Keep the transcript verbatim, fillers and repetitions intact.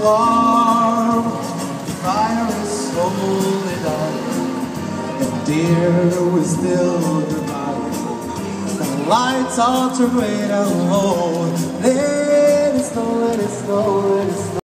warm, the fire is slowly dying, and dear, we still goodbye. The lights all turn way down low. Let it snow, let it snow.